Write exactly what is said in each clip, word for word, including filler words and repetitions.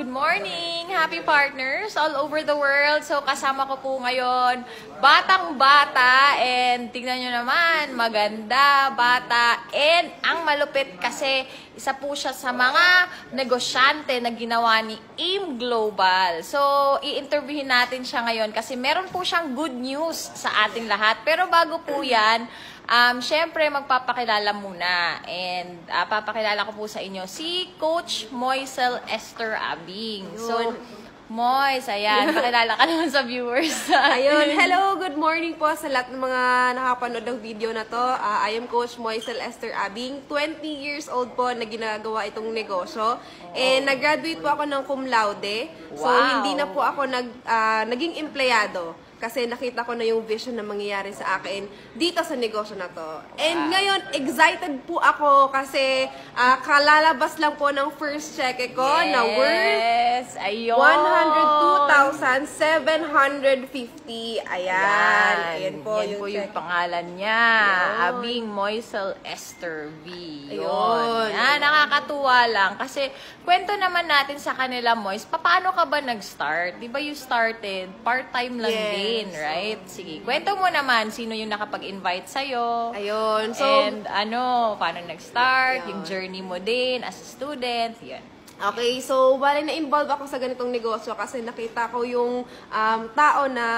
Good morning! Happy partners all over the world. So, kasama ko po ngayon, batang-bata, and tingnan nyo naman, maganda, bata, and ang malupit kasi isa po siya sa mga negosyante na ginawa ni AIM Global. So, i-interviewin natin siya ngayon kasi meron po siyang good news sa ating lahat. Pero bago po yan, Um, Siyempre, magpapakilala muna. And uh, papakilala ko po sa inyo si Coach Moisel Esther Abing. So, Mois, ayan, pakilala ka naman sa viewers. Ayun, hello, good morning po sa lahat ng mga nakapanood ng video na to. Uh, I am Coach Moisel Esther Abing, twenty years old po na ginagawa itong negosyo. And nag-graduate po ako ng cum laude. So, Wow. hindi na po ako nag, uh, naging empleyado. Kasi nakita ko na yung vision na mangyayari sa akin dito sa negosyo na to. And ngayon, excited po ako kasi uh, kalalabas lang po ng first check ko yes, na worth ayun. one hundred two thousand seven hundred fifty. Ayan. Ayan po, yan yung, po check. yung pangalan niya. Ayun. Abing Moisel Esther V. Yun. Ayun. Yan, nakakatuwa lang. Kasi, kwento naman natin sa kanila, Mois, paano ka ba nag-start? Di ba you started part-time lang Yes. din? Right? Sige. Kwento mo naman, sino yung nakapag-invite sa'yo? Ayun. So, And ano, paano nag-start? Ayun. Yung journey mo din as a student? Yan. okay, so bali na-involve ako sa ganitong negosyo kasi nakita ko yung um, tao na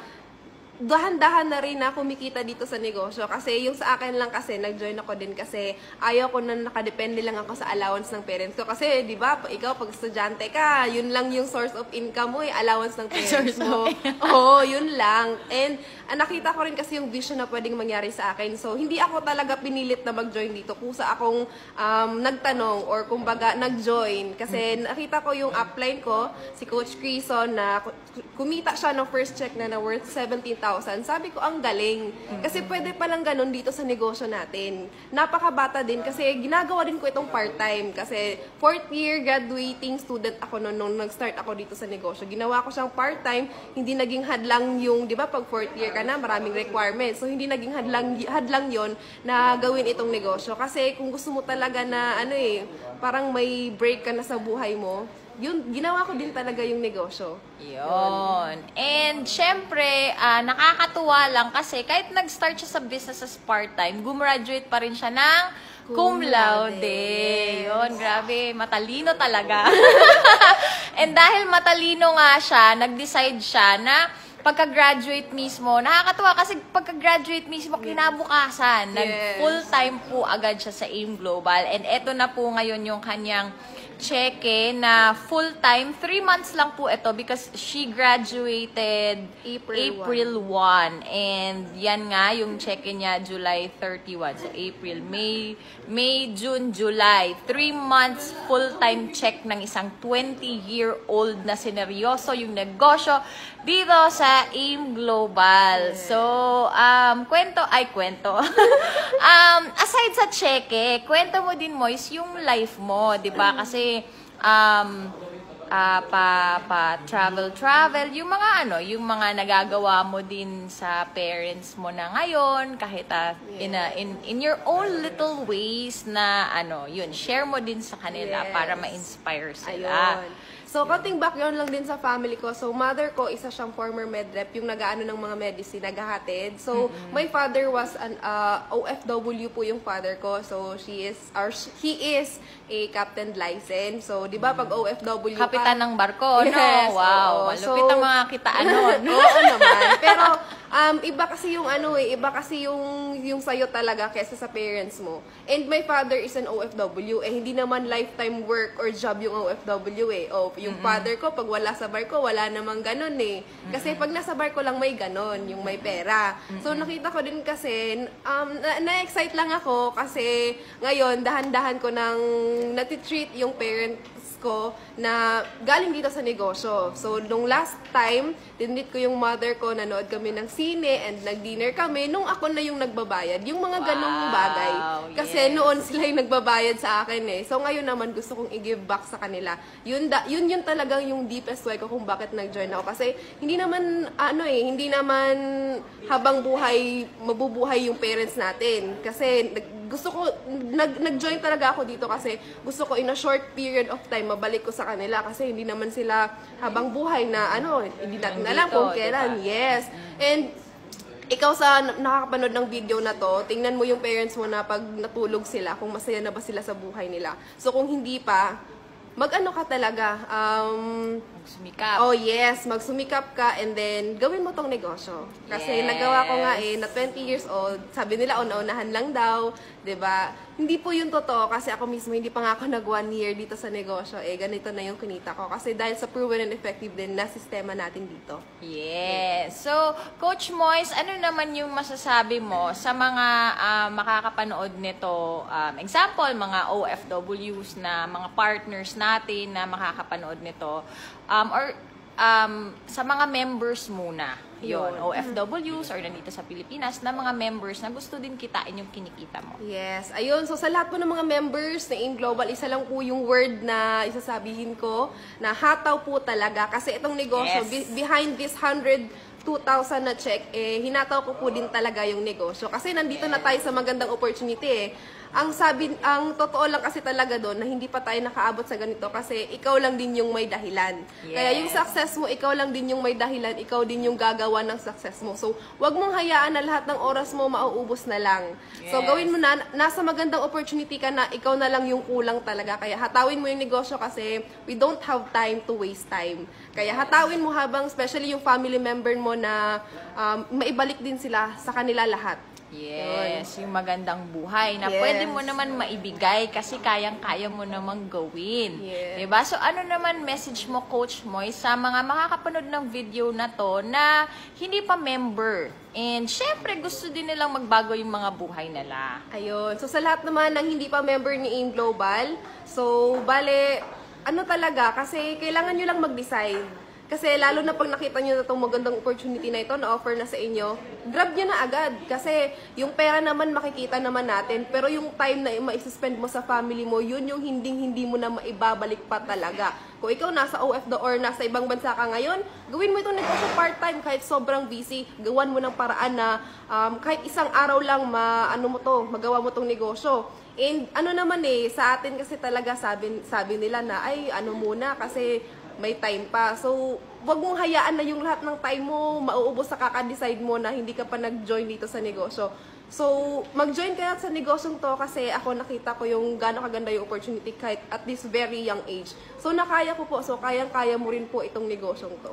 dahan-dahan na rin na kumikita dito sa negosyo. Kasi yung sa akin lang kasi, nag-join ako din kasi ayaw ko na nakadepende lang ako sa allowance ng parents ko. Kasi, di ba, ikaw pag estudyante ka, yun lang yung source of income mo, eh, allowance ng parents mo. Oo, yun lang. And ah, nakita ko rin kasi yung vision na pwedeng mangyari sa akin. So, hindi ako talaga pinilit na mag-join dito. Kusa akong um, nagtanong or kumbaga nag-join. Kasi nakita ko yung upline ko, si Coach Crison, na kumita siya ng first check na na worth seventeen thousand. Sabi ko, ang galing. Kasi pwede palang ganun dito sa negosyo natin. Napakabata din kasi ginagawa din ko itong part-time. Kasi fourth year graduating student ako noon nung nag-start ako dito sa negosyo. Ginawa ko siyang part-time, hindi naging hadlang yung, di ba, pag fourth year ka na, maraming requirements. So, hindi naging hadlang, hadlang yon na gawin itong negosyo. Kasi kung gusto mo talaga na, ano eh, parang may break ka na sa buhay mo, yun, ginawa ko din talaga yung negosyo. Yun. And, syempre, uh, nakakatuwa lang kasi kahit nag-start siya sa business as part-time, gumraduate pa rin siya ng cum laude. Yes. Yun, grabe, matalino talaga. And dahil matalino nga siya, nag-decide siya na pagka-graduate mismo, nakakatuwa kasi pagka-graduate mismo, kinabukasan, Yes. nag-full-time po agad siya sa AIM Global. And eto na po ngayon yung kanyang cheque na full-time. Three months lang po ito because she graduated April April first. And yan nga, yung cheque niya July thirty-first. So, April, May, May, June, July. Three months full-time check ng isang twenty-year-old na sineryoso yung negosyo dito sa AIM Global. So, um, kwento, ay kwento. um, aside sa cheque, kwento mo din, Mois, yung life mo, di ba? Kasi, um, uh, pa, pa travel, travel, yung mga ano, yung mga nagagawa mo din sa parents mo na ngayon, kahit uh, in, a, in, in your own little ways na, ano, yun, share mo din sa kanila Yes. para ma-inspire sila. Ayun. So, konting background lang din sa family ko. So, mother ko, isa siyang former medrep, yung nag-ano ng mga medicine, naghahatid. So, mm-hmm. my father was an uh, O F W po yung father ko. So, she is, or he is a captain license. So, di ba, pag O F W ka... Kapitan ng barko, Yes, no? Wow, oo. malupit So, ang mga kitaan nun. Oo naman. Pero, um, iba kasi yung ano eh, iba kasi yung, yung sayo talaga kesa sa parents mo. And my father is an O F W. Eh, hindi naman lifetime work or job yung O F W eh. O, yung mm-hmm. father ko, pag wala sa barko, wala namang ganun eh. Kasi pag nasa barko lang may ganun, yung may pera. Mm-hmm. So, nakita ko din kasi, um, na- na-excite lang ako kasi ngayon, dahan-dahan ko nang natitreat yung parents ko na galing dito sa negosyo. So, nung last time, dinit ko yung mother ko, nanood kami ng sine and nag-dinner kami nung ako na yung nagbabayad. Yung mga ganong Wow, bagay. Kasi yes. noon sila yung nagbabayad sa akin eh. So, ngayon naman gusto kong i-give back sa kanila. Yun, da, yun yun talagang yung deepest way ko kung bakit nag-join ako. Kasi hindi naman, ano eh, hindi naman habang buhay, mabubuhay yung parents natin. Kasi gusto ko, nag, nag-join talaga ako dito kasi gusto ko in a short period of time, mabalik ko sa kanila kasi hindi naman sila habang buhay na ano, hindi natin alam kung kailan. Yes. And ikaw sa nakakapanood ng video na to, tingnan mo yung parents mo na pag natulog sila, kung masaya na ba sila sa buhay nila. So kung hindi pa, mag-ano ka talaga, um, Magsumikap. oh yes, magsumikap ka and then gawin mo tong negosyo. Kasi Yes. nagawa ko nga eh, na twenty years old, sabi nila una-unahan lang daw, 'di ba? Hindi po yun totoo kasi ako mismo hindi pa nga ako nag one year dito sa negosyo. Eh, ganito na yung kinita ko. Kasi dahil sa proven and effective din na sistema natin dito. Yes. So, Coach Moise, ano naman yung masasabi mo sa mga ah, makakapanood nito? Um, example, mga O F Ws na mga partners natin na makakapanood nito. Um, or um, sa mga members muna. Yon, Yun. O F Ws or nandito sa Pilipinas na mga members na gusto din kitain yung kinikita mo. Yes. Ayun. So, sa lahat po ng mga members na AIM Global, isa lang po yung word na isasabihin ko na hataw po talaga. Kasi itong negosyo, Yes. be- behind this one hundred two thousand na check, eh, hinataw ko po din talaga yung negosyo. Kasi nandito na tayo sa magandang opportunity eh. Ang sabi, ang totoo lang kasi talaga doon na hindi pa tayo nakaabot sa ganito kasi ikaw lang din yung may dahilan. Yes. Kaya yung success mo, ikaw lang din yung may dahilan, ikaw din yung gagawa ng success mo. So, wag mong hayaan na lahat ng oras mo mauubos na lang. So, Yes. gawin mo na, nasa magandang opportunity ka na ikaw na lang yung kulang talaga. Kaya hatawin mo yung negosyo kasi we don't have time to waste time. Kaya hatawin mo habang, especially yung family member mo na um, maibalik din sila sa kanila lahat. Yes, yung magandang buhay na Yes. pwede mo naman maibigay kasi kayang-kaya mo namang gawin. Yes. Diba? So, ano naman message mo, Coach Moy, sa mga makakapanood ng video na to na hindi pa member? And syempre, gusto din nilang magbago yung mga buhay nila. Ayun. So, sa lahat naman ng hindi pa member ni AIM Global, so, bale, ano talaga, kasi kailangan nyo lang mag-decide. Kasi lalo na pag nakita nyo na itong magandang opportunity na ito na offer na sa inyo, grab nyo na agad. Kasi yung pera naman makikita naman natin, pero yung time na ma-spend mo sa family mo, yun yung hinding-hindi mo na maibabalik pa talaga. Kung ikaw nasa O F D or nasa ibang bansa ka ngayon, gawin mo itong negosyo part-time kahit sobrang busy. Gawan mo ng paraan na um, kahit isang araw lang ma, ano mo to, magawa mo itong negosyo. And ano naman eh, sa atin kasi talaga sabi, sabi nila na ay ano muna kasi may time pa. So, wag mong hayaan na yung lahat ng time mo mauubos sa kaka-decide mo na hindi ka pa nag-join dito sa negosyo. So, mag-join kaya sa negosyong to kasi ako nakita ko yung gano'ng kaganda yung opportunity kahit at this very young age. So, nakaya ko po. So, kayang-kaya mo rin po itong negosyong to.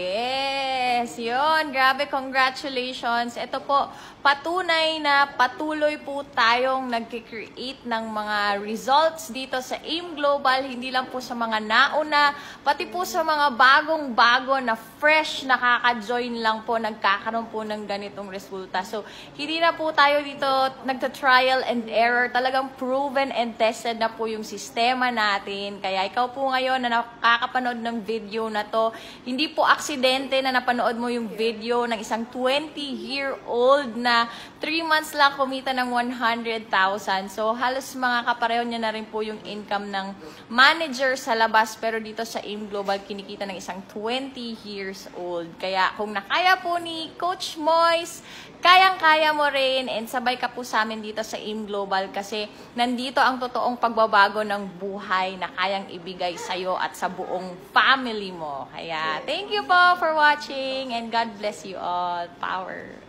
Yes! Yun! Grabe, congratulations! Ito po, patunay na patuloy po tayong nag-create ng mga results dito sa AIM Global. Hindi lang po sa mga nauna, pati po sa mga bagong-bago na fresh nakaka-join lang po, nagkakaroon po ng ganitong resulta. So, hindi na po tayo dito nagta-trial and error. Talagang proven and tested na po yung sistema natin. Kaya ikaw po ngayon na nakakapanood ng video na to, hindi po aksidente na napanood mo yung video ng isang twenty-year-old na three months lang kumita ng one hundred thousand. So, halos mga kapareho niya na rin po yung income ng manager sa labas. Pero dito sa AIM Global, kinikita ng isang twenty years old. Kaya kung nakaya po ni Coach Moise, kayang-kaya mo rin and sabay ka po sa amin dito sa AIM Global kasi nandito ang totoong pagbabago ng buhay na kayang ibigay sa'yo at sa buong family mo. Kaya, thank you po for watching and God bless you all. Power!